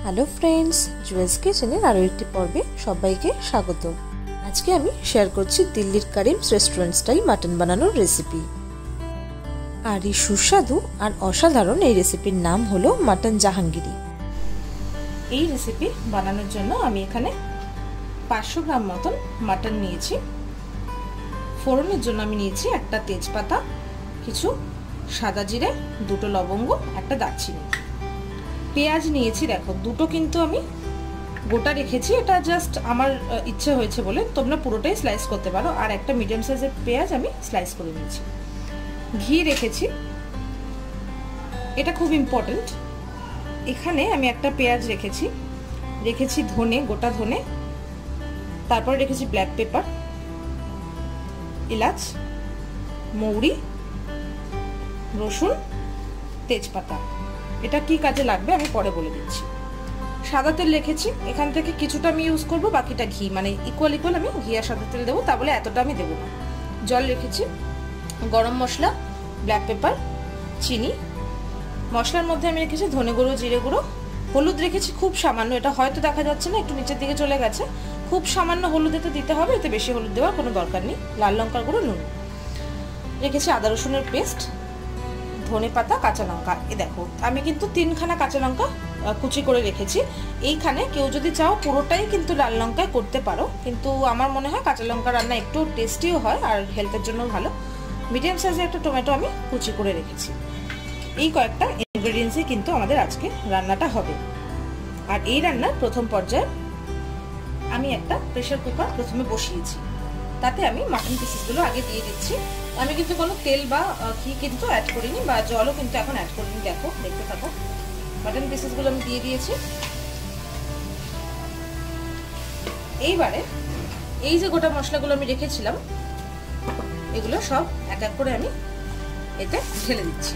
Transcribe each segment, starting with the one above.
Hello friends, jewels কিচেনের আরও একটি পর্বে সবাইকে স্বাগত। আজকে আমি শেয়ার করছি দিল্লির কারিমস রেস্টুরেন্ট স্টাইল মাটন বানানোর রেসিপি। আর এই সুস্বাদু আর অসাধারণ এই রেসিপির নাম হলো মাটন জাহাঙ্গীরি। এই রেসিপি বানানোর জন্য আমি এখানে 500 গ্রাম মতন মাটন নিয়েছি। ফোড়নের জন্য আমি নিয়েছি একটা তেজপাতা, কিছু সাদা জিরে, দুটো লবঙ্গ, একটা দারচিনি। পেঁয়াজ নিয়েছি, দেখো দুটো কিন্তু আমি গোটা রেখেছি, এটা জাস্ট আমার ইচ্ছে হয়েছে বলে, তোমরা পুরোটাই স্লাইস করতে পারো। আর একটা মিডিয়াম সাইজের পেঁয়াজ আমি স্লাইস করে নিয়েছি। ঘি রেখেছি, এটা খুব ইম্পর্টেন্ট। এখানে আমি একটা পেঁয়াজ রেখেছি ধনে, গোটা ধনে, তারপরে রেখেছি ব্ল্যাক পেপার, এলাচ, মৌরি, রসুন, তেজপাতা। এটা কি কাজে লাগবে আমি পরে বলে দিচ্ছি। সাদা তেল রেখেছি, এখান থেকে কিছুটা আমি ইউজ করব, বাকিটা ঘি, মানে ইকুয়াল আমি ঘি আর সাদা তেল দেবো, তা বলে এতটা আমি দেবো না। জল রেখেছি, গরম মশলা, ব্ল্যাক পেপার, চিনি। মশলার মধ্যে আমি রেখেছি ধনে গুঁড়ো, জিরে গুঁড়ো, হলুদ রেখেছি খুব সামান্য, এটা হয়তো দেখা যাচ্ছে না, একটু নিচের দিকে চলে গেছে, খুব সামান্য হলুদ এতে দিতে হবে, এতে বেশি হলুদ দেওয়ার কোনো দরকার নেই। লাল লঙ্কার গুঁড়ো, নুন রেখেছি, আদা রসুনের পেস্ট, ধনে পাতা, কাঁচা লঙ্কা। এ দেখো আমি কিন্তু 3খানা কাঁচা লঙ্কা কুচি করে রেখেছি। এইখানে কেউ যদি চাও পুরোটাই কিন্তু লাল লঙ্কায় করতে পারো, কিন্তু আমার মনে হয় কাঁচা লঙ্কা রান্না একটু টেস্টিও হয় আর হেলথের জন্য ভালো। মিডিয়াম সাইজের একটা টমেটো আমি কুচি করে রেখেছি। এই কয়েকটা ইনগ্রেডিয়েন্টসই কিন্তু আমাদের আজকে রান্নাটা হবে। আর এই রান্নার প্রথম পর্যায়ে আমি একটা প্রেসার কুকার প্রথমে বসিয়েছি, তাতে আমি মাটন পিসেসগুলো আগে দিয়ে দিচ্ছি। আমি কিন্তু কোনো তেল বা ঘি কিন্তু অ্যাড করিনি, বা জলও কিন্তু এখন অ্যাড করিনি। দেখো, দেখতে থাকো, মাটন পিসেসগুলো আমি দিয়ে দিয়েছি। এইবারে এই যে গোটা মশলাগুলো আমি রেখেছিলাম, এগুলো সব এক এক করে আমি এতে ঢেলে দিচ্ছি।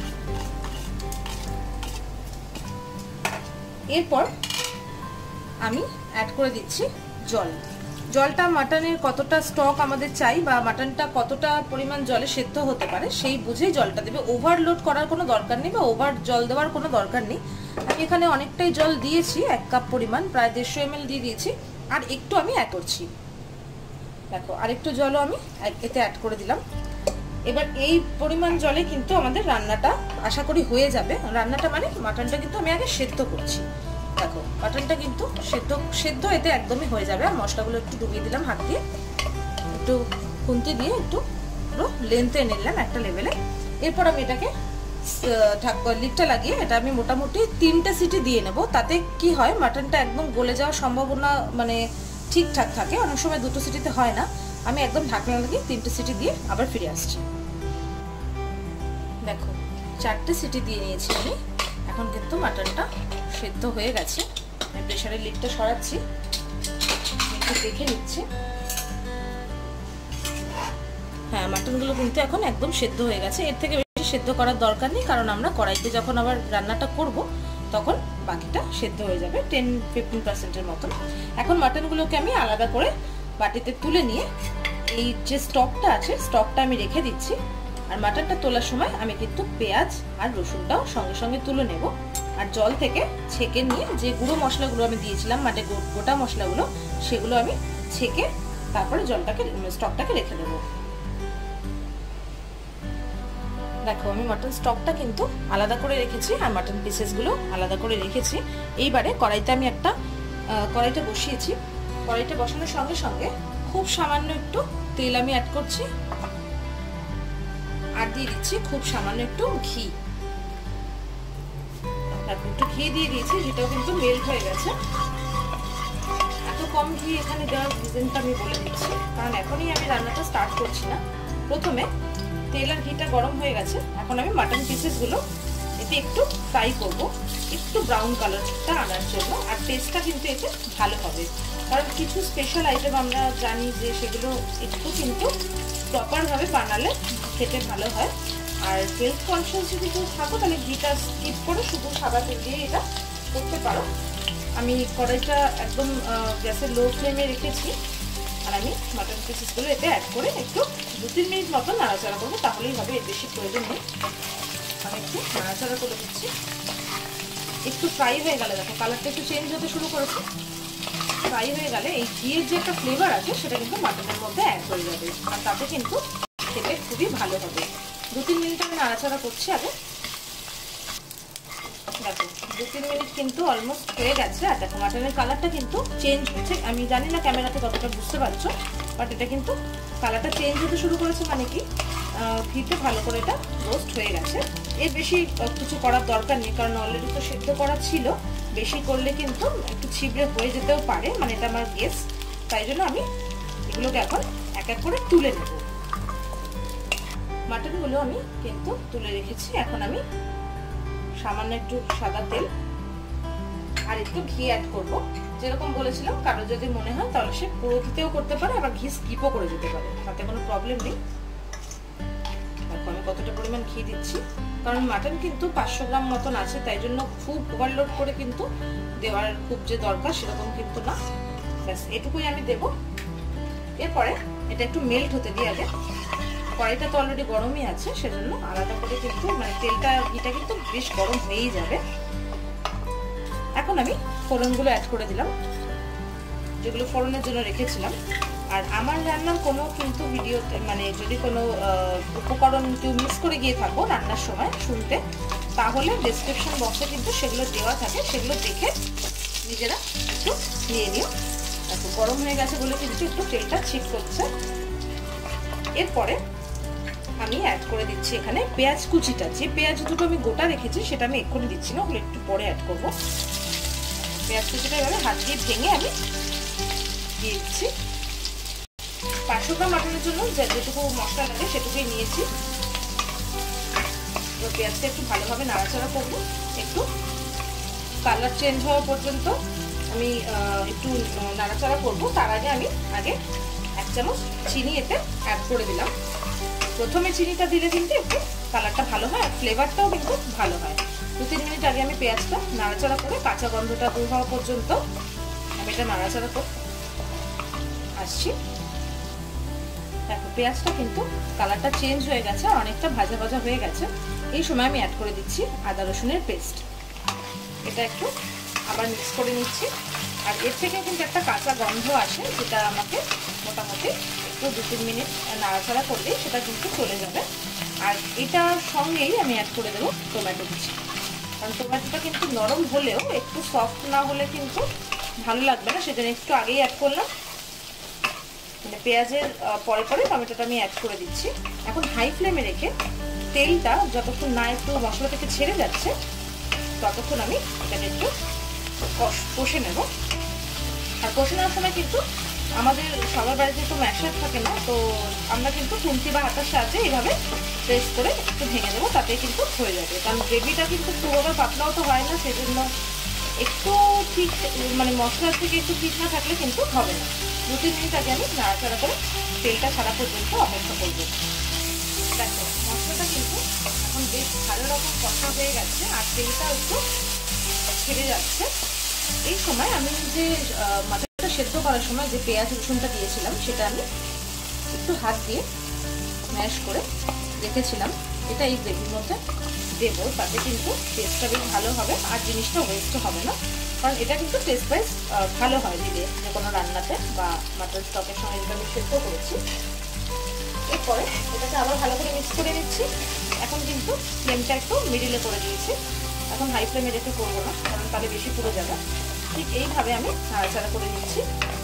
এরপর আমি অ্যাড করে দিচ্ছি জল। জলটা মাটনের কতটা স্টক আমাদের চাই বা মাটনটা কতটা পরিমাণ জলে সেদ্ধ হতে পারে সেই বুঝেই জলটা দেবে। ওভারলোড করার কোনো দরকার নেই বা ওভার জল দেওয়ার কোনো দরকার নেই। আমি এখানে অনেকটাই জল দিয়েছি, 1 কাপ পরিমাণ, প্রায় 150 ml দিয়ে দিয়েছি। আর একটু আমি অ্যাড করছি, দেখো আরেকটু জলও আমি এতে অ্যাড করে দিলাম। এবার এই পরিমাণ জলে কিন্তু আমাদের রান্নাটা আশা করি হয়ে যাবে। রান্নাটা মানে মাটনটা কিন্তু আমি আগে সেদ্ধ করছি। দেখো মাটনটা কিন্তু সেদ্ধ এতে একদমই হয়ে যাবে। আর মশলাগুলো একটু ডুবিয়ে দিলাম হাত দিয়ে, একটু খুন্তি দিয়ে একটু পুরো লেন্থে নিলাম একটা লেভেলে। এরপর আমি এটাকে লিডটা লাগিয়ে এটা আমি মোটামুটি 3টে সিটি দিয়ে নেব। তাতে কি হয়, মাটনটা একদম গলে যাওয়ার সম্ভাবনা মানে ঠিকঠাক থাকে, অনেক সময় 2টো সিটিতে হয় না। আমি একদম ঢাকনা লাগিয়ে 3টে সিটি দিয়ে আবার ফিরে আসছি। দেখো 4টে সিটি দিয়ে নিয়েছি আমি। এখন কিন্তু মাটনটা সেদ্ধ হয়ে গেছে। আমি প্রেসারের লিডটা সরাচ্ছি, একটু দেখে নিচ্ছি। হ্যাঁ, মাটনগুলো কিন্তু এখন একদম সেদ্ধ হয়ে গেছে। এর থেকে বেশি সেদ্ধ করার দরকার নেই, কারণ আমরা কড়াইতে যখন আবার রান্নাটা করব তখন বাকিটা সেদ্ধ হয়ে যাবে 10-15%-এর মতন। এখন মাটনগুলোকে আমি আলাদা করে বাটিতে তুলে নিয়ে এই যে স্টকটা আছে, স্টকটা আমি রেখে দিচ্ছি। আর মাটনটা তোলার সময় আমি কিন্তু পেঁয়াজ আর রসুনটাও সঙ্গে সঙ্গে তুলে নেব। আর জল থেকে ছেঁকে নিয়ে যে গুঁড়ো মশলাগুলো আমি দিয়েছিলাম, মানে গোটা মশলাগুলো, সেগুলো আমি ছেঁকে তারপরে স্টকটাকে রেখে দেবো। দেখো আমি মাটন স্টকটা কিন্তু আলাদা করে রেখেছি আর মাটন পিসেসগুলো আলাদা করে রেখেছি। এইবারে কড়াইতে আমি একটা কড়াইটা বসিয়েছি। কড়াইটা বসানোর সঙ্গে সঙ্গে খুব সামান্য একটু তেল আমি অ্যাড করছি, আর দিয়ে দিচ্ছি খুব সামান্য একটু ঘি। তারপর একটু ঘি দিয়ে দিয়েছি, ঘিটাও কিন্তু মেল্ট হয়ে গেছে। এত কম ঘি এখানে দেওয়ার রিজনটা আমি বলে দিচ্ছি, কারণ এখনই আমি রান্নাটা স্টার্ট করছি না। প্রথমে তেল আর ঘিটা গরম হয়ে গেছে, এখন আমি মাটন পিসেসগুলো এতে একটু ফ্রাই করব, একটু ব্রাউন কালারটা আনার জন্য। আর টেস্টটা কিন্তু এতে ভালো হবে, কারণ কিছু স্পেশাল আইটেম আমরা জানি যে সেগুলো একটু কিন্তু প্রপারভাবে বানালে খেতে ভালো হয়। আর হেলথ কনসিয়াস যদি কেউ থাকো তাহলে ঘিটা স্কিপ করে শুধু সাদা তেল দিয়ে এটা করতে পারো। আমি কড়াইটা একদম গ্যাসের লো ফ্লেমে রেখেছি। আর আমি মাটন পিসেসগুলো এতে অ্যাড করে একটু 2-3 মিনিট মতো নাড়াচাড়া করবো, তাহলেই হবে, এর বেশি প্রয়োজন নেই। আমি একটু নাড়াচাড়া করে দিচ্ছি। একটু ফ্রাই হয়ে গেলে, দেখো কালারটা একটু চেঞ্জ হতে শুরু করেছে, ফ্রাই হয়ে গেলে এই ঘিয়ের যে একটা ফ্লেভার আছে সেটা কিন্তু মাটনের মধ্যে অ্যাড হয়ে যাবে, আর তাতে কিন্তু খেতে খুবই ভালো হবে। 2-3 মিনিট আমি নাড়াচাড়া করছি আগে। দেখো 2-3 মিনিট কিন্তু অলমোস্ট হয়ে গেছে, আর দেখো মাটনের কালারটা কিন্তু চেঞ্জ হচ্ছে। আমি জানি না ক্যামেরাতে কতটা বুঝতে পারছো, বাট এটা কিন্তু কালারটা চেঞ্জ হতে শুরু করেছে, মানে কি ঘিতে ভালো করে এটা রোস্ট হয়ে গেছে। এর বেশি কিছু করার দরকার নেই, কারণ অলরেডি তো সেদ্ধ করা ছিল। বেশি করলে কিন্তু একটু ছিবড়ে হয়ে যেতেও পারে, মানে এটা আমার গেস। তাই জন্য আমি এগুলোকে এখন এক এক করে তুলে নেব। মাটনগুলো আমি কিন্তু তুলে রেখেছি। এখন আমি সামান্য একটু সাদা তেল আর একটু ঘি অ্যাড করব। যেরকম বলেছিলাম, কারো যদি মনে হয় তাহলে সে পুরো ঘিতেও করতে পারে, আবার ঘি স্কিপও করে যেতে পারে, তাতে কোনো প্রবলেম নেই। দেখো আমি কতটা পরিমাণ ঘি দিচ্ছি, কারণ মাটন কিন্তু 500 গ্রাম মতন আছে, তাই জন্য খুব ওভারলোড করে কিন্তু দেওয়ার খুব যে দরকার সেরকম কিন্তু না। ব্যাস এটুকুই আমি দেব। এরপরে এটা একটু মেল্ট হতে দিই আগে। কড়াইটা তো অলরেডি গরমই আছে, সেজন্য আলাদা করে কিন্তু মানে তেলটা ঘিটা কিন্তু বেশ গরম হয়েই যাবে। এখন আমি ফোড়নগুলো অ্যাড করে দিলাম, যেগুলো ফোড়নের জন্য রেখেছিলাম। আর আমার রান্নার কোনো কিন্তু ভিডিওতে মানে যদি কোনো উপকরণ কেউ মিস করে গিয়ে থাকো রান্নার সময় শুনতে, তাহলে ডেসক্রিপশন বক্সে কিন্তু সেগুলো দেওয়া থাকে, সেগুলো দেখে নিজেরা একটু নিয়ে নিও। দেখো গরম হয়ে গেছে বলে কিন্তু একটু তেলটা ছিট করছে। এরপরে আমি অ্যাড করে দিচ্ছি এখানে পেঁয়াজ কুচিটা। যে পেঁয়াজ দুটো আমি গোটা রেখেছি সেটা আমি এক্ষুনি দিচ্ছি না, ওগুলো একটু পরে অ্যাড করবো। পেঁয়াজ কুচিটা এভাবে হাত দিয়ে ভেঙে আমি দিয়ে দিচ্ছি। 500 গ্রাম মাটনের জন্য যেটুকু মশলা লাগে সেটুকুই নিয়েছি। তো পেঁয়াজটা একটু ভালোভাবে নাড়াচাড়া করবো, একটু কালার চেঞ্জ হওয়া পর্যন্ত আমি একটু নাড়াচাড়া করবো। তার আগে আমি 1 চামচ চিনি এতে অ্যাড করে দিলাম। প্রথমে চিনিটা দিলে কিন্তু একটু কালারটা ভালো হয় আর ফ্লেভারটাও কিন্তু ভালো হয়। 2-3 মিনিট আগে আমি পেঁয়াজটা নাড়াচাড়া করে কাঁচা গন্ধটা দূর হওয়া পর্যন্ত আমি এটা নাড়াচাড়া করে আসছি। দেখো পেঁয়াজটা কিন্তু কালারটা চেঞ্জ হয়ে গেছে, আর অনেকটা ভাজা ভাজা হয়ে গেছে। এই সময় আমি অ্যাড করে দিচ্ছি আদা রসুনের পেস্ট। এটা একটু আবার মিক্স করে নিচ্ছি। আর এর থেকে কিন্তু একটা কাঁচা গন্ধ আসে, যেটা আমাকে মোটামুটি একটু 2-3 মিনিট নাড়াচাড়া করলেই সেটা কিন্তু চলে যাবে। আর এটার সঙ্গেই আমি অ্যাড করে দেবো টমেটো কুচি, কারণ টমেটোটা কিন্তু নরম হলেও একটু সফট না হলে কিন্তু ভালো লাগবে না, সেজন্য একটু আগেই অ্যাড করলাম। মানে পেঁয়াজের পরে পরে টমেটোটা আমি অ্যাড করে দিচ্ছি। এখন হাই ফ্লেমে রেখে তেলটা যতক্ষণ না একটু মশলা থেকে ছেড়ে যাচ্ছে ততক্ষণ আমি এটাকে একটু কষে নেব। আর কষে নেওয়ার সময় কিন্তু আমাদের সবার বাড়িতে তো ম্যাশার থাকে না, তো আমরা কিন্তু খুন্তি বা হাতার সাহায্যে এইভাবে প্রেস করে একটু ভেঙে দেবো, তাতে কিন্তু হয়ে যাবে। কারণ গ্রেভিটা কিন্তু খুব আবার পাতলাও তো হয় না, সেজন্য একটু ঠিক মানে মশলার থেকে একটু ঠিক না থাকলে কিন্তু হবে না। 2-3 মিনিট আগে আমি নাড়াচাড়া করে তেলটা ছাড়া পর্যন্ত অপেক্ষা করবো। দেখো মশলাটা কিন্তু এখন বেশ ভালো রকম কষা হয়ে গেছে, আর তেলটা একটু ছেড়ে যাচ্ছে। এই সময় আমি যে মাটনটা সেদ্ধ করার সময় যে পেঁয়াজ রসুনটা দিয়েছিলাম সেটা আমি একটু হাত দিয়ে ম্যাশ করে রেখেছিলাম, এটা এই গ্রেভির মধ্যে দেবো। তাতে কিন্তু টেস্টটা বেশ ভালো হবে আর জিনিসটা ওয়েস্ট হবে না, কারণ এটা কিন্তু টেস্ট ওয়াইজ ভালো হয় দিলে যে কোনো রান্নাতে বা মাটন স্টকের সঙ্গে যেটা আমি সেদ্ধ করেছি। এরপরে এটাকে আবার ভালো করে মিক্স করে নিচ্ছি। এখন কিন্তু ফ্লেমটা একটু মিডিলে করে দিয়েছি, এখন হাই ফ্লেমে রেখে করবো না, কারণ তাহলে বেশি পুড়ে যাবে। ঠিক এইভাবে আমি নাড়াচাড়া করে নিচ্ছি।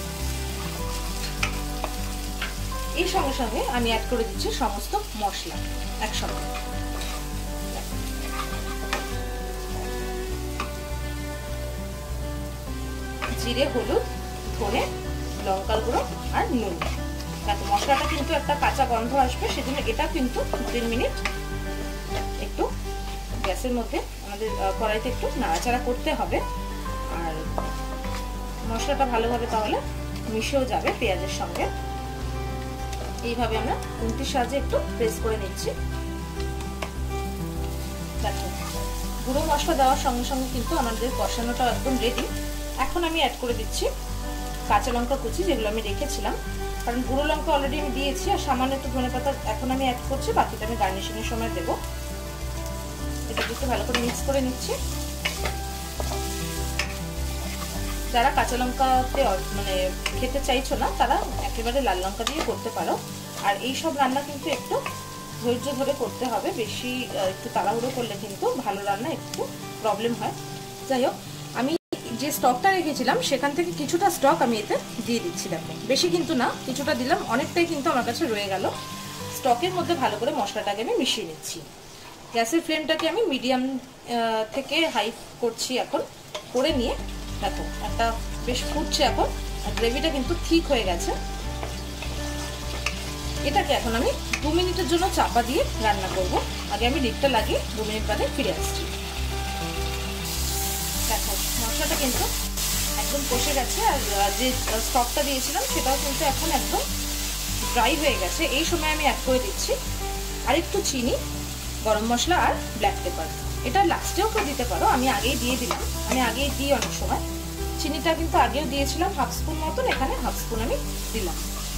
এই সঙ্গে সঙ্গে আমি অ্যাড করে দিচ্ছি সমস্ত মশলা একসঙ্গে। জিরে, হলুদ, ধনে, লঙ্কার গুঁড়ো আর নুন। দেখো মশলাটা কিন্তু একটা কাঁচা গন্ধ আসবে, সেজন্য এটা কিন্তু 2-3 মিনিট একটু গ্যাসের মধ্যে আমাদের কড়াইতে একটু নাড়াচাড়া করতে হবে। আর মশলাটা ভালোভাবে তাহলে মিশেও যাবে পেঁয়াজের সঙ্গে। এইভাবে আমরা খুন্তির সাহায্যে একটু প্রেস করে নিচ্ছি। দেখো গুঁড়ো মশলা দেওয়ার সঙ্গে সঙ্গে কিন্তু আমাদের কষানোটা একদম রেডি। এখন আমি অ্যাড করে দিচ্ছি কাঁচা লঙ্কা কুচি, যেগুলো আমি রেখেছিলাম, কারণ গুঁড়ো লঙ্কা অলরেডি আমি দিয়েছি। আর সামান্য একটু ধনেপাতা এখন আমি অ্যাড করছি, বাকিটা আমি গার্নিশিংয়ের সময় দেবো। এটা একটু ভালো করে মিক্স করে নিচ্ছি। যারা কাঁচা লঙ্কাতে মানে খেতে চাইছো না তারা একেবারে লাল লঙ্কা দিয়ে করতে পারো। আর এই সব রান্না কিন্তু একটু ধৈর্য ধরে করতে হবে, বেশি একটু তাড়াহুড়ো করলে কিন্তু ভালো রান্না একটু প্রবলেম হয়। যাই হোক, আমি যে স্টকটা রেখেছিলাম সেখান থেকে কিছুটা স্টক আমি এতে দিয়ে দিচ্ছি। দেখো বেশি কিন্তু না, কিছুটা দিলাম, অনেকটাই কিন্তু আমার কাছে রয়ে গেল। স্টকের মধ্যে ভালো করে মশলাটাকে আমি মিশিয়ে নিচ্ছি। গ্যাসের ফ্লেমটাকে আমি মিডিয়াম থেকে হাই করছি এখন, করে নিয়ে দেখো একটা বেশ ফুটছে এখন, আর গ্রেভিটা কিন্তু ঠিক হয়ে গেছে। এটাকে এখন আমি 2 মিনিটের জন্য চাপা দিয়ে রান্না করব। আগে আমি লিডটা লাগিয়ে 2 মিনিট বাদে ফিরে আসছি। দেখো মশলাটা কিন্তু একদম কষে গেছে, আর যে স্টকটা দিয়েছিলাম সেটাও কিন্তু এখন একদম ড্রাই হয়ে গেছে। এই সময় আমি অ্যাড করে দিচ্ছি আর একটু চিনি, গরম মশলা আর ব্ল্যাক পেপার। এটা লাস্টেও করে দিতে পারো, আমি আগেই দিয়ে দিলাম, আমি আগেই দিই অনেক সময়। চিনিটা কিন্তু আগেও দিয়েছিলাম 1/2 স্পুন মতন, এখানে 1/2 স্পুন আমি দিলাম।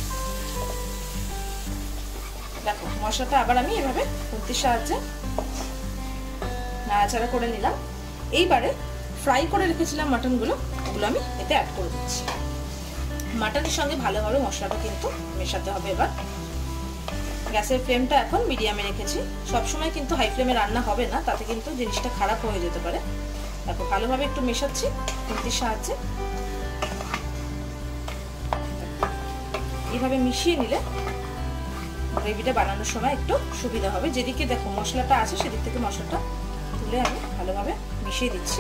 দেখো মশলাটা আবার আমি এভাবে খুন্তির সাহায্যে নাড়াচাড়া করে নিলাম। এইবারে ফ্রাই করে রেখেছিলাম মাটনগুলো, ওগুলো আমি এতে অ্যাড করে দিচ্ছি। মাটনের সঙ্গে ভালোভাবে মশলাটা কিন্তু মেশাতে হবে। এবার গ্যাসের ফ্লেমটা এখন মিডিয়ামে রেখেছি। সবসময় কিন্তু হাই ফ্লেমে রান্না হবে না, তাতে কিন্তু জিনিসটা খারাপ হয়ে যেতে পারে। দেখো ভালোভাবে একটু মেশাচ্ছি খুন্তির সাহায্যে। এইভাবে মিশিয়ে নিলে গ্রেভিটা বানানোর সময় একটু সুবিধা হবে। যেদিকে দেখো মশলাটা আছে সেদিক থেকে মশলাটা তুলে আমি ভালোভাবে মিশিয়ে দিচ্ছি।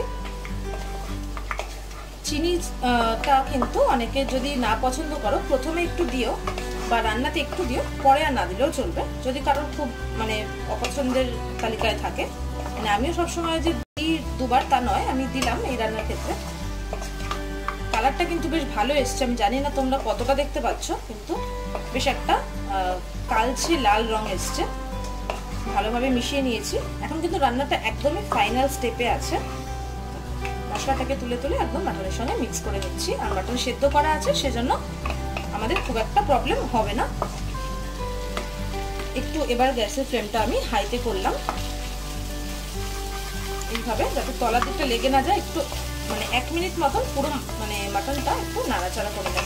চিনিটা কিন্তু অনেকে যদি না পছন্দ করো প্রথমে একটু দিও বা রান্নাতে একটু দিও, পরে আর না দিলেও চলবে। যদি কারোর খুব মানে অপছন্দের তালিকায় থাকে, মানে আমিও সবসময় যে দিই 2 বার তা নয়, আমি দিলাম এই রান্নার ক্ষেত্রে। কালারটা কিন্তু বেশ ভালো এসছে, আমি জানি না তোমরা কতটা দেখতে পাচ্ছ, কিন্তু বেশ একটা কালচে লাল রং এসছে। ভালোভাবে মিশিয়ে নিয়েছি। এখন কিন্তু রান্নাটা একদমই ফাইনাল স্টেপে আছে। মশলাটাকে তুলে তুলে একদম মাটনের সঙ্গে মিক্স করে নিচ্ছি। আর মাটন সেদ্ধ করা আছে, সেজন্য আমাদের খুব একটা প্রবলেম হবে না। একটু এবার গ্যাসের ফ্লেমটা আমি হাইতে করলাম, এইভাবে যাতে তলার দিকটা লেগে না যায়। একটু মানে 1 মিনিট মতন পুরো মানে মাটনটা একটু নাড়াচাড়া করে নেব।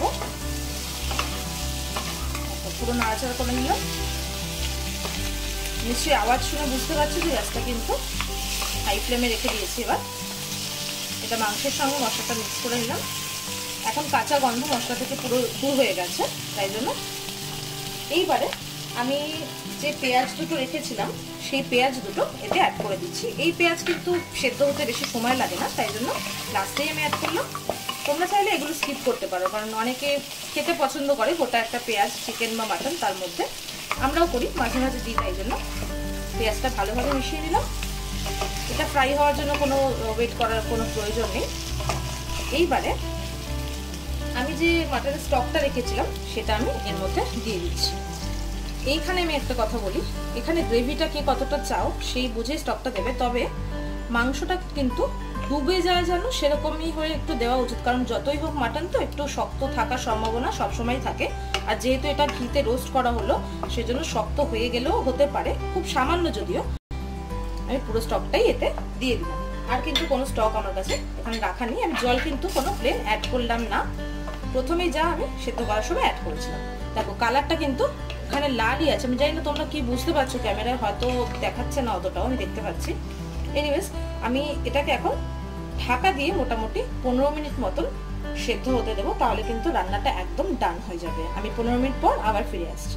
পুরো নাড়াচাড়া করে নিলাম। নিশ্চয়ই আওয়াজ শুনে বুঝতে পারছি যে গ্যাসটা কিন্তু হাই ফ্লেমে রেখে দিয়েছি। এবার এটা মাংসের সঙ্গে মশলাটা মিক্স করে নিলাম। এখন কাঁচা গন্ধ মশলা থেকে পুরো দূর হয়ে গেছে, তাই জন্য এইবারে আমি যে পেঁয়াজ দুটো রেখেছিলাম সেই পেঁয়াজ দুটো এতে অ্যাড করে দিচ্ছি। এই পেঁয়াজ কিন্তু সেদ্ধ হতে বেশি সময় লাগে না, তাই জন্য লাস্টেই আমি অ্যাড করলাম। তোমরা চাইলে এগুলো স্কিপ করতে পারো, কারণ অনেকে খেতে পছন্দ করে গোটা একটা পেঁয়াজ চিকেন বা মাটন, তার মধ্যে আমরাও করি, মাঝে মাঝে দিই। তাই জন্য পেঁয়াজটা ভালোভাবে মিশিয়ে নিলাম। এটা ফ্রাই হওয়ার জন্য কোনো ওয়েট করার কোনো প্রয়োজন নেই। এইবারে আমি যে মাটনের স্টকটা রেখেছিলাম সেটা আমি এর মধ্যে দিয়ে দিচ্ছি। এইখানে আমি একটা কথা বলি, এখানে গ্রেভিটা কে কতটা চাও সেই বুঝে স্টকটা দেবে, তবে মাংসটা কিন্তু ডুবে যায় যেন সেরকমই হয়ে একটু দেওয়া উচিত, কারণ যতই হোক মাটন তো একটু শক্ত থাকার সম্ভাবনা সবসময় থাকে। আর যেহেতু এটা ঘিতে রোস্ট করা হলো সেজন্য শক্ত হয়ে গেলেও হতে পারে, খুব সামান্য যদিও। আমি পুরো স্টকটাই এতে দিয়ে দিলাম। আর কিন্তু কোনো স্টক আমার কাছে এখানে রাখা নেই। আমি জল কিন্তু কোনো প্লেন অ্যাড করলাম না, প্রথমেই যা আমি সেদ্ধ করার সময় অ্যাড করেছিলাম। দেখো কালারটা কিন্তু এখানে লালই আছে। আমি জানি না তোমরা কি বুঝতে পারছো, ক্যামেরায় হয়তো দেখাচ্ছে না অতটাও, আমি দেখতে পাচ্ছি। এনিওয়েজ আমি এটাকে এখন ঢাকা দিয়ে মোটামুটি 15 মিনিট মতন সেদ্ধ হতে দেবো, তাহলে কিন্তু রান্নাটা একদম ডান হয়ে যাবে। আমি 15 মিনিট পর আবার ফিরে আসছি।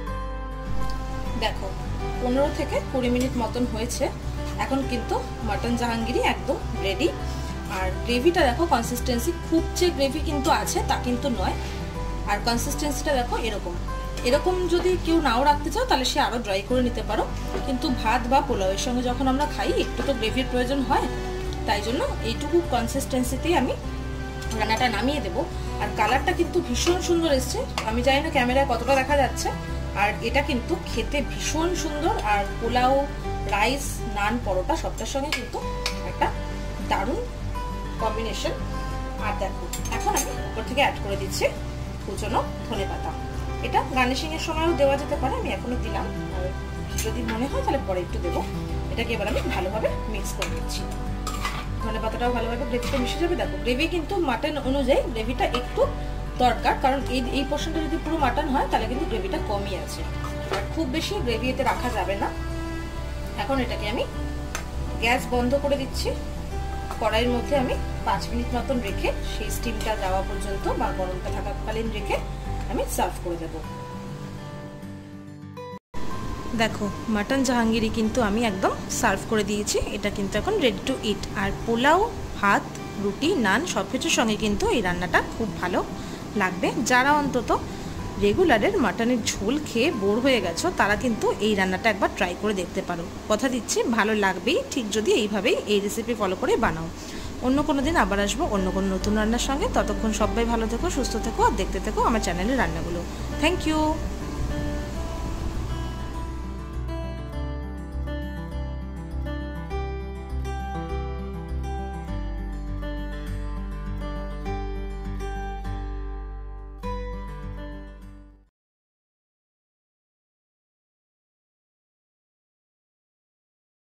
দেখো 15 থেকে 20 মিনিট মতন হয়েছে। এখন কিন্তু মাটন জাহাঙ্গীরি একদম রেডি। আর গ্রেভিটা দেখো কনসিস্টেন্সি, খুব যে গ্রেভি কিন্তু আছে তা কিন্তু নয়। আর কনসিস্টেন্সিটা দেখো এরকম। এরকম যদি কেউ নাও রাখতে চাও তাহলে সে আরও ড্রাই করে নিতে পারো, কিন্তু ভাত বা পোলাওয়ের সঙ্গে যখন আমরা খাই একটু তো গ্রেভির প্রয়োজন হয়, তাই জন্য এইটুকু কনসিস্টেন্সিতেই আমি রান্নাটা নামিয়ে দেবো। আর কালারটা কিন্তু ভীষণ সুন্দর এসছে, আমি জানি না ক্যামেরায় কতটা দেখা যাচ্ছে। আর এটা কিন্তু খেতে ভীষণ সুন্দর, আর পোলাও, রাইস, নান, পরোটা সবটার সঙ্গে কিন্তু একটা দারুণ কম্বিনেশন। আর দেখো এখন আমি উপর থেকে অ্যাড করে দিচ্ছি কুচনো ধনেপাতা। এটা গার্নিশিং এর সময়ও দেওয়া যেতে পারে, আমি এখনো দিলাম, আর যদি মনে হয় তাহলে পরে একটু দেবো। এটাকে এবার আমি ভালোভাবে মিক্স করে দিচ্ছি। ধনে পাতাটাও ভালোভাবে গ্রেভিতে মিশে যাবে। দেখো গ্রেভি কিন্তু মাটন অনুযায়ী গ্রেভিটা একটু দরকার, কারণ এই পোর্শনটা যদি পুরো মাটন হয় তাহলে কিন্তু গ্রেভিটা কমই আছে, আর খুব বেশি গ্রেভি এতে রাখা যাবে না। এখন এটাকে আমি গ্যাস বন্ধ করে দিচ্ছি। কড়াইয়ের মধ্যে আমি 5 মিনিট মতন রেখে সেই স্টিমটা যাওয়া পর্যন্ত বা গরমটা থাকাকালীন রেখে আমি সার্ভ করে দেব। দেখো মাটন জাহাঙ্গীরি কিন্তু আমি একদম সার্ভ করে দিয়েছি। এটা কিন্তু এখন রেডি টু ইট। আর পোলাও, ভাত, রুটি, নান সব কিছুর সঙ্গে কিন্তু এই রান্নাটা খুব ভালো লাগবে। যারা অন্তত রেগুলারের মাটনের ঝোল খেয়ে বোর হয়ে গেছো তারা কিন্তু এই রান্নাটা একবার ট্রাই করে দেখতে পারো। কথা দিচ্ছি ভালো লাগবেই, ঠিক যদি এইভাবেই এই রেসিপি ফলো করে বানাও। অন্য কোনো দিন আবার আসবো অন্য কোনো নতুন রান্নার সঙ্গে। ততক্ষণ সবাই ভালো থেকো, সুস্থ থেকো আর দেখতে থেকো আমার চ্যানেলের রান্নাগুলো। Thank you.